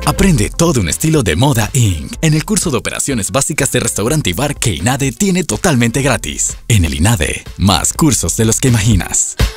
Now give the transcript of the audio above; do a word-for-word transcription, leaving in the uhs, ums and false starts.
Aprende todo un estilo de moda incorporated en el curso de operaciones básicas de restaurante y bar que INADE tiene totalmente gratis. En el INADE, más cursos de los que imaginas.